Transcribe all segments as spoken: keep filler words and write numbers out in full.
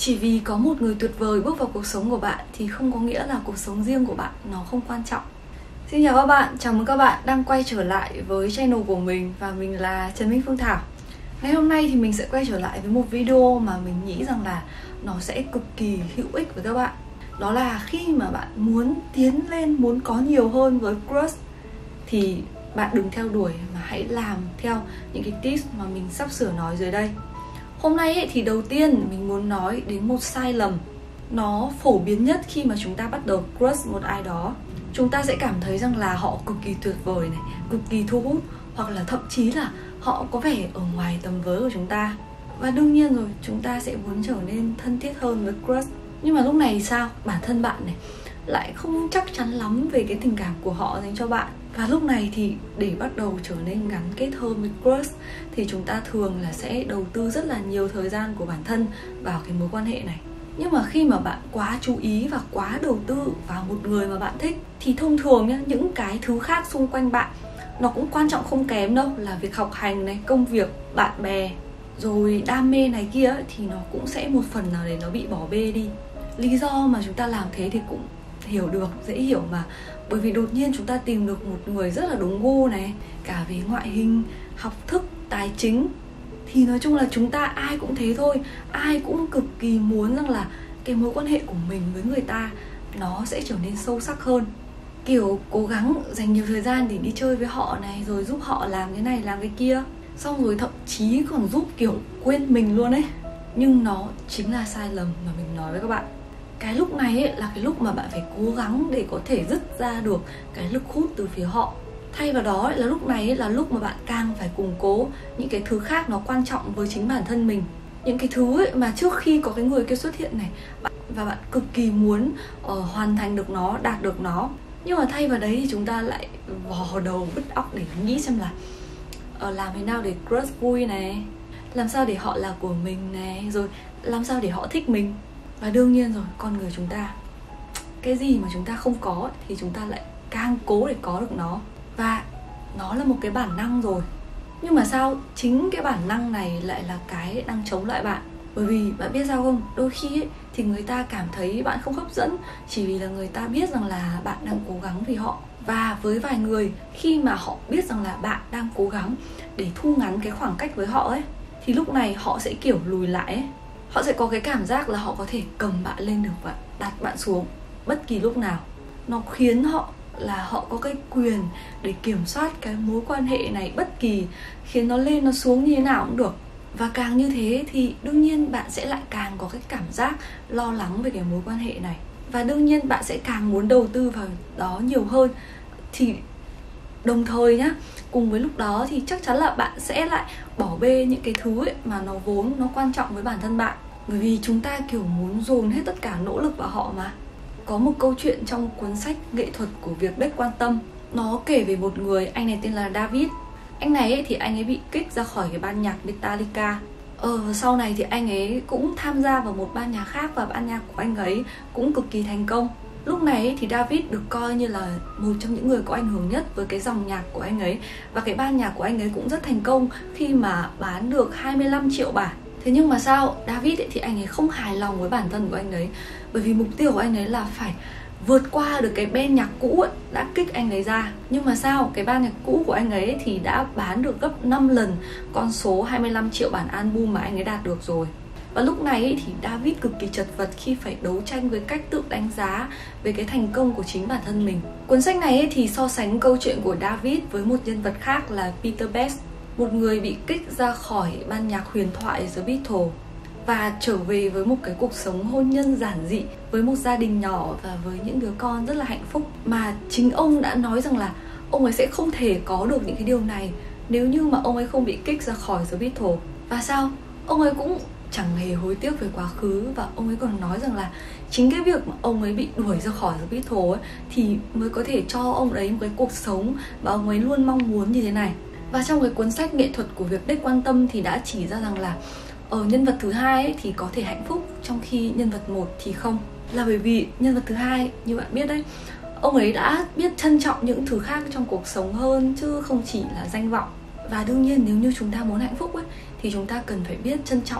Chỉ vì có một người tuyệt vời bước vào cuộc sống của bạn thì không có nghĩa là cuộc sống riêng của bạn nó không quan trọng. Xin chào các bạn, chào mừng các bạn đang quay trở lại với channel của mình và mình là Trần Minh Phương Thảo. Ngày hôm nay thì mình sẽ quay trở lại với một video mà mình nghĩ rằng là nó sẽ cực kỳ hữu ích với các bạn. Đó là khi mà bạn muốn tiến lên, muốn có nhiều hơn với crush thì bạn đừng theo đuổi mà hãy làm theo những cái tips mà mình sắp sửa nói dưới đây. Hôm nay ấy, thì đầu tiên mình muốn nói đến một sai lầm nó phổ biến nhất khi mà chúng ta bắt đầu crush một ai đó. Chúng ta sẽ cảm thấy rằng là họ cực kỳ tuyệt vời này, cực kỳ thu hút, hoặc là thậm chí là họ có vẻ ở ngoài tầm với của chúng ta. Và đương nhiên rồi, chúng ta sẽ muốn trở nên thân thiết hơn với crush. Nhưng mà lúc này sao? Bản thân bạn này lại không chắc chắn lắm về cái tình cảm của họ dành cho bạn. Và lúc này thì để bắt đầu trở nên gắn kết hơn với crush thì chúng ta thường là sẽ đầu tư rất là nhiều thời gian của bản thân vào cái mối quan hệ này. Nhưng mà khi mà bạn quá chú ý và quá đầu tư vào một người mà bạn thích thì thông thường nhá, những cái thứ khác xung quanh bạn nó cũng quan trọng không kém đâu, là việc học hành này, công việc, bạn bè, rồi đam mê này kia thì nó cũng sẽ một phần nào để nó bị bỏ bê đi. Lý do mà chúng ta làm thế thì cũng hiểu được, dễ hiểu mà. Bởi vì đột nhiên chúng ta tìm được một người rất là đúng gu này, cả về ngoại hình, học thức, tài chính. Thì nói chung là chúng ta ai cũng thế thôi, ai cũng cực kỳ muốn rằng là cái mối quan hệ của mình với người ta nó sẽ trở nên sâu sắc hơn. Kiểu cố gắng dành nhiều thời gian để đi chơi với họ này, rồi giúp họ làm cái này làm cái kia, xong rồi thậm chí còn giúp kiểu quên mình luôn ấy. Nhưng nó chính là sai lầm mà mình nói với các bạn. Cái lúc này ấy là cái lúc mà bạn phải cố gắng để có thể dứt ra được cái lực hút từ phía họ. Thay vào đó ấy, là lúc này ấy, là lúc mà bạn càng phải củng cố những cái thứ khác nó quan trọng với chính bản thân mình. Những cái thứ ấy mà trước khi có cái người kia xuất hiện này bạn, và bạn cực kỳ muốn uh, hoàn thành được nó, đạt được nó. Nhưng mà thay vào đấy thì chúng ta lại vò đầu bứt óc để nghĩ xem là uh, làm thế nào để crush vui này, làm sao để họ là của mình này, rồi làm sao để họ thích mình. Và đương nhiên rồi, con người chúng ta, cái gì mà chúng ta không có thì chúng ta lại càng cố để có được nó. Và nó là một cái bản năng rồi. Nhưng mà sao chính cái bản năng này lại là cái đang chống lại bạn? Bởi vì bạn biết sao không? Đôi khi ấy, thì người ta cảm thấy bạn không hấp dẫn chỉ vì là người ta biết rằng là bạn đang cố gắng vì họ. Và với vài người, khi mà họ biết rằng là bạn đang cố gắng để thu ngắn cái khoảng cách với họ ấy, thì lúc này họ sẽ kiểu lùi lại ấy. Họ sẽ có cái cảm giác là họ có thể cầm bạn lên được và đặt bạn xuống bất kỳ lúc nào. Nó khiến họ là họ có cái quyền để kiểm soát cái mối quan hệ này bất kỳ, khiến nó lên nó xuống như thế nào cũng được. Và càng như thế thì đương nhiên bạn sẽ lại càng có cái cảm giác lo lắng về cái mối quan hệ này. Và đương nhiên bạn sẽ càng muốn đầu tư vào đó nhiều hơn. Thì đồng thời nhá, cùng với lúc đó thì chắc chắn là bạn sẽ lại bỏ bê những cái thứ ấy mà nó vốn nó quan trọng với bản thân bạn. Bởi vì chúng ta kiểu muốn dồn hết tất cả nỗ lực vào họ mà. Có một câu chuyện trong cuốn sách Nghệ thuật của việc đếch quan tâm. Nó kể về một người, anh này tên là David. Anh này ấy, thì anh ấy bị kích ra khỏi cái ban nhạc Metallica. Ờ, sau này thì anh ấy cũng tham gia vào một ban nhạc khác và ban nhạc của anh ấy cũng cực kỳ thành công. Lúc này ấy, thì David được coi như là một trong những người có ảnh hưởng nhất với cái dòng nhạc của anh ấy. Và cái ban nhạc của anh ấy cũng rất thành công khi mà bán được hai mươi lăm triệu bản. Thế nhưng mà sao David ấy, thì anh ấy không hài lòng với bản thân của anh ấy. Bởi vì mục tiêu của anh ấy là phải vượt qua được cái band nhạc cũ ấy, đã kích anh ấy ra. Nhưng mà sao cái ban nhạc cũ của anh ấy thì đã bán được gấp năm lần con số hai mươi lăm triệu bản album mà anh ấy đạt được rồi. Và lúc này ấy, thì David cực kỳ chật vật khi phải đấu tranh với cách tự đánh giá về cái thành công của chính bản thân mình. Cuốn sách này ấy, thì so sánh câu chuyện của David với một nhân vật khác là Peter Best, một người bị kích ra khỏi ban nhạc huyền thoại The Beatles và trở về với một cái cuộc sống hôn nhân giản dị, với một gia đình nhỏ và với những đứa con rất là hạnh phúc. Mà chính ông đã nói rằng là ông ấy sẽ không thể có được những cái điều này nếu như mà ông ấy không bị kích ra khỏi The Beatles. Và sao? Ông ấy cũng chẳng hề hối tiếc về quá khứ. Và ông ấy còn nói rằng là chính cái việc mà ông ấy bị đuổi ra khỏi The Beatles ấy, thì mới có thể cho ông ấy một cái cuộc sống mà ông ấy luôn mong muốn như thế này. Và trong cái cuốn sách Nghệ thuật của việc đếch quan tâm thì đã chỉ ra rằng là ở nhân vật thứ hai ấy, thì có thể hạnh phúc, trong khi nhân vật một thì không. Là bởi vì nhân vật thứ hai, như bạn biết đấy, ông ấy đã biết trân trọng những thứ khác trong cuộc sống hơn, chứ không chỉ là danh vọng. Và đương nhiên nếu như chúng ta muốn hạnh phúc ấy, thì chúng ta cần phải biết trân trọng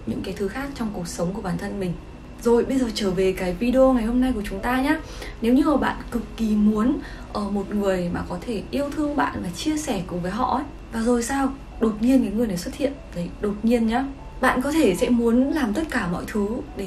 những cái thứ khác trong cuộc sống của bản thân mình. Rồi bây giờ trở về cái video ngày hôm nay của chúng ta nhé. Nếu như mà bạn cực kỳ muốn ở một người mà có thể yêu thương bạn và chia sẻ cùng với họ ấy, và rồi sao? Đột nhiên cái người này xuất hiện. Đấy, đột nhiên nhá. Bạn có thể sẽ muốn làm tất cả mọi thứ để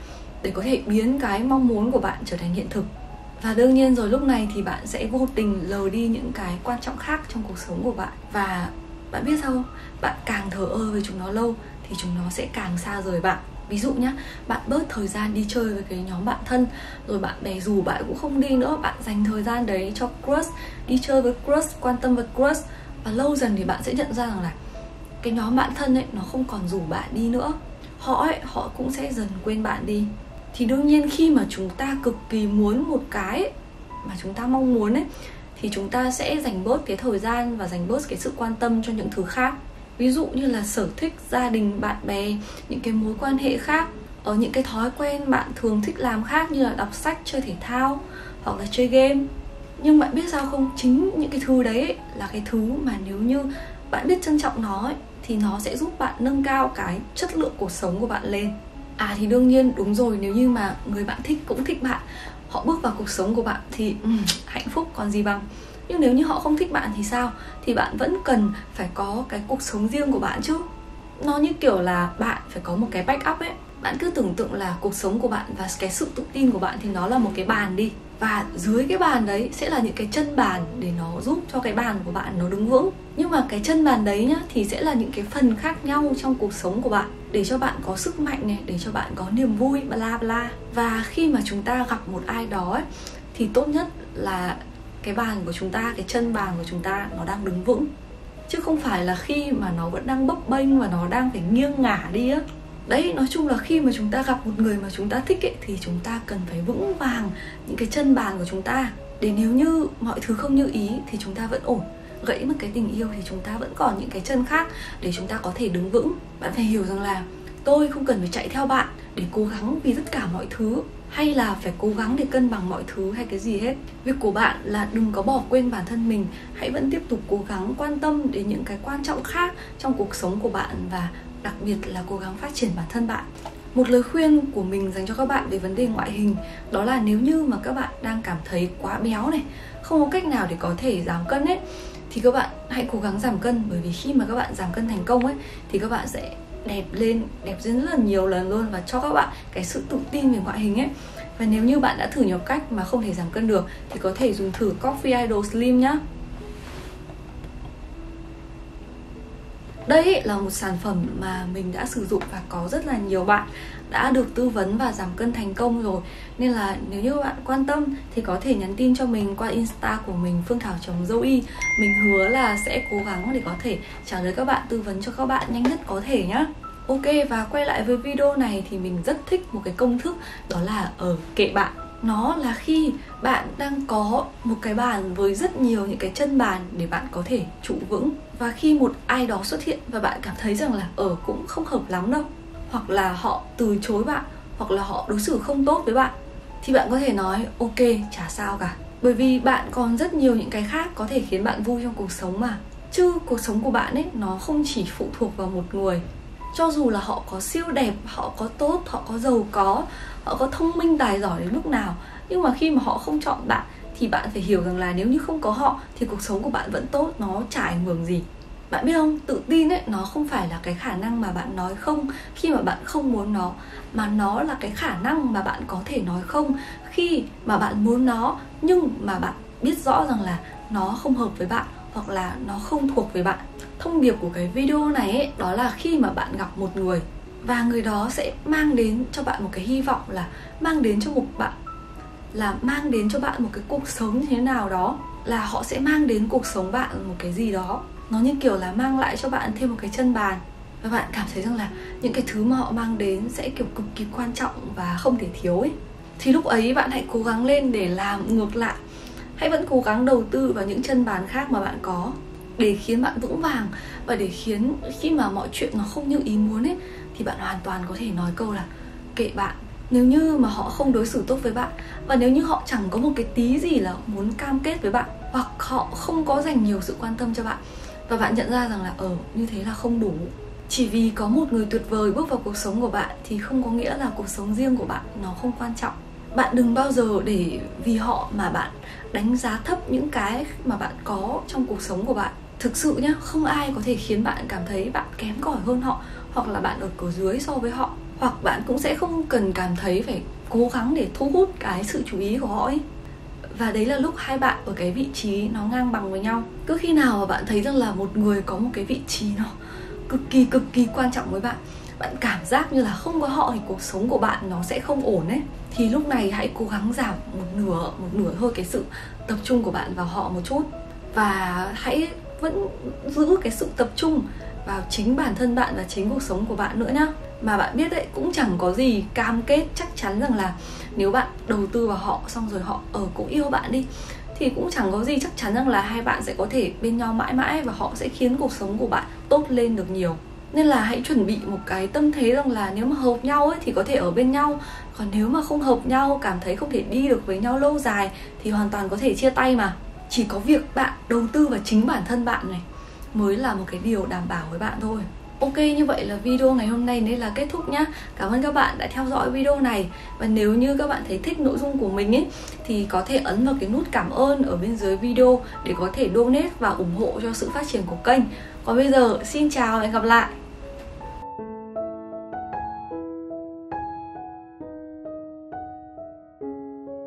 để có thể biến cái mong muốn của bạn trở thành hiện thực. Và đương nhiên rồi lúc này thì bạn sẽ vô tình lờ đi những cái quan trọng khác trong cuộc sống của bạn. Và bạn biết sao không? Bạn càng thờ ơ với chúng nó lâu thì chúng nó sẽ càng xa rời bạn. Ví dụ nhá, bạn bớt thời gian đi chơi với cái nhóm bạn thân, rồi bạn bè rủ bạn cũng không đi nữa. Bạn dành thời gian đấy cho crush, đi chơi với crush, quan tâm với crush. Và lâu dần thì bạn sẽ nhận ra rằng là cái nhóm bạn thân ấy nó không còn rủ bạn đi nữa. Họ ấy, họ cũng sẽ dần quên bạn đi. Thì đương nhiên khi mà chúng ta cực kỳ muốn một cái ấy, mà chúng ta mong muốn ấy, thì chúng ta sẽ dành bớt cái thời gian và dành bớt cái sự quan tâm cho những thứ khác. Ví dụ như là sở thích, gia đình, bạn bè, những cái mối quan hệ khác, ở những cái thói quen bạn thường thích làm khác như là đọc sách, chơi thể thao hoặc là chơi game. Nhưng bạn biết sao không? Chính những cái thứ đấy ấy, là cái thứ mà nếu như bạn biết trân trọng nó ấy, thì nó sẽ giúp bạn nâng cao cái chất lượng cuộc sống của bạn lên. À thì đương nhiên đúng rồi, nếu như mà người bạn thích cũng thích bạn, họ bước vào cuộc sống của bạn thì um, hạnh phúc còn gì bằng. Nhưng nếu như họ không thích bạn thì sao? Thì bạn vẫn cần phải có cái cuộc sống riêng của bạn chứ. Nó như kiểu là bạn phải có một cái backup ấy. Bạn cứ tưởng tượng là cuộc sống của bạn và cái sự tự tin của bạn thì nó là một cái bàn đi. Và dưới cái bàn đấy sẽ là những cái chân bàn để nó giúp cho cái bàn của bạn nó đứng vững. Nhưng mà cái chân bàn đấy nhá thì sẽ là những cái phần khác nhau trong cuộc sống của bạn, để cho bạn có sức mạnh này, để cho bạn có niềm vui, bla bla. Và khi mà chúng ta gặp một ai đó ấy, thì tốt nhất là cái bàn của chúng ta, cái chân bàn của chúng ta nó đang đứng vững, chứ không phải là khi mà nó vẫn đang bấp bênh và nó đang phải nghiêng ngả đi á. Đấy, nói chung là khi mà chúng ta gặp một người mà chúng ta thích ấy, thì chúng ta cần phải vững vàng những cái chân bàn của chúng ta, để nếu như mọi thứ không như ý thì chúng ta vẫn ổn. Gãy một cái tình yêu thì chúng ta vẫn còn những cái chân khác để chúng ta có thể đứng vững. Bạn phải hiểu rằng là tôi không cần phải chạy theo bạn để cố gắng vì tất cả mọi thứ, hay là phải cố gắng để cân bằng mọi thứ hay cái gì hết. Việc của bạn là đừng có bỏ quên bản thân mình. Hãy vẫn tiếp tục cố gắng quan tâm đến những cái quan trọng khác trong cuộc sống của bạn, và đặc biệt là cố gắng phát triển bản thân bạn. Một lời khuyên của mình dành cho các bạn về vấn đề ngoại hình, đó là nếu như mà các bạn đang cảm thấy quá béo này, không có cách nào để có thể giảm cân ấy, thì các bạn hãy cố gắng giảm cân. Bởi vì khi mà các bạn giảm cân thành công ấy, thì các bạn sẽ đẹp lên, đẹp lên rất là nhiều lần luôn, và cho các bạn cái sự tự tin về ngoại hình ấy. Và nếu như bạn đã thử nhiều cách mà không thể giảm cân được thì có thể dùng thử Coffee Idol Slim nhá. Đây là một sản phẩm mà mình đã sử dụng và có rất là nhiều bạn đã được tư vấn và giảm cân thành công rồi. Nên là nếu như bạn quan tâm thì có thể nhắn tin cho mình qua Insta của mình phương thảo chấm zoe. Mình hứa là sẽ cố gắng để có thể trả lời các bạn, tư vấn cho các bạn nhanh nhất có thể nhá. Ok, và quay lại với video này thì mình rất thích một cái công thức, đó là ở kệ bạn. Nó là khi bạn đang có một cái bàn với rất nhiều những cái chân bàn để bạn có thể trụ vững. Và khi một ai đó xuất hiện và bạn cảm thấy rằng là ở cũng không hợp lắm đâu, hoặc là họ từ chối bạn, hoặc là họ đối xử không tốt với bạn, thì bạn có thể nói ok, chả sao cả. Bởi vì bạn còn rất nhiều những cái khác có thể khiến bạn vui trong cuộc sống mà. Chứ cuộc sống của bạn ấy nó không chỉ phụ thuộc vào một người. Cho dù là họ có siêu đẹp, họ có tốt, họ có giàu có, họ có thông minh tài giỏi đến mức nào, nhưng mà khi mà họ không chọn bạn thì bạn phải hiểu rằng là nếu như không có họ thì cuộc sống của bạn vẫn tốt, nó chả ảnh hưởng gì. Bạn biết không, tự tin ấy nó không phải là cái khả năng mà bạn nói không khi mà bạn không muốn nó, mà nó là cái khả năng mà bạn có thể nói không khi mà bạn muốn nó, nhưng mà bạn biết rõ rằng là nó không hợp với bạn, hoặc là nó không thuộc về bạn. Thông điệp của cái video này ấy, đó là khi mà bạn gặp một người và người đó sẽ mang đến cho bạn một cái hy vọng, là mang đến cho một bạn là mang đến cho bạn một cái cuộc sống như thế nào đó, là họ sẽ mang đến cuộc sống bạn một cái gì đó, nó như kiểu là mang lại cho bạn thêm một cái chân bàn. Và bạn cảm thấy rằng là những cái thứ mà họ mang đến sẽ kiểu cực kỳ quan trọng và không thể thiếu ấy. Thì lúc ấy bạn hãy cố gắng lên để làm ngược lại. Hãy vẫn cố gắng đầu tư vào những chân bàn khác mà bạn có, để khiến bạn vững vàng, và để khiến khi mà mọi chuyện nó không như ý muốn ấy, thì bạn hoàn toàn có thể nói câu là kệ bạn. Nếu như mà họ không đối xử tốt với bạn, và nếu như họ chẳng có một cái tí gì là muốn cam kết với bạn, hoặc họ không có dành nhiều sự quan tâm cho bạn, và bạn nhận ra rằng là ờ như thế là không đủ, Chỉ vì có một người tuyệt vời bước vào cuộc sống của bạn thì không có nghĩa là cuộc sống riêng của bạn nó không quan trọng. Bạn đừng bao giờ để vì họ mà bạn đánh giá thấp những cái mà bạn có trong cuộc sống của bạn. Thực sự nhá, không ai có thể khiến bạn cảm thấy bạn kém cỏi hơn họ, hoặc là bạn ở cửa dưới so với họ. Hoặc bạn cũng sẽ không cần cảm thấy phải cố gắng để thu hút cái sự chú ý của họ ấy. Và đấy là lúc hai bạn ở cái vị trí nó ngang bằng với nhau. Cứ khi nào mà bạn thấy rằng là một người có một cái vị trí nó cực kỳ cực kỳ quan trọng với bạn, bạn cảm giác như là không có họ thì cuộc sống của bạn nó sẽ không ổn ấy, thì lúc này hãy cố gắng giảm một nửa, một nửa thôi cái sự tập trung của bạn vào họ một chút. Và hãy vẫn giữ cái sự tập trung vào chính bản thân bạn và chính cuộc sống của bạn nữa nhá. Mà bạn biết đấy, cũng chẳng có gì cam kết chắc chắn rằng là nếu bạn đầu tư vào họ xong rồi họ ở cũng yêu bạn đi, thì cũng chẳng có gì chắc chắn rằng là hai bạn sẽ có thể bên nhau mãi mãi và họ sẽ khiến cuộc sống của bạn tốt lên được nhiều. Nên là hãy chuẩn bị một cái tâm thế rằng là nếu mà hợp nhau ấy thì có thể ở bên nhau, còn nếu mà không hợp nhau, cảm thấy không thể đi được với nhau lâu dài thì hoàn toàn có thể chia tay mà. Chỉ có việc bạn đầu tư vào chính bản thân bạn này mới là một cái điều đảm bảo với bạn thôi. Ok, như vậy là video ngày hôm nay nên là kết thúc nhá. Cảm ơn các bạn đã theo dõi video này. Và nếu như các bạn thấy thích nội dung của mình ấy thì có thể ấn vào cái nút cảm ơn ở bên dưới video để có thể donate và ủng hộ cho sự phát triển của kênh. Còn bây giờ, xin chào và hẹn gặp lại.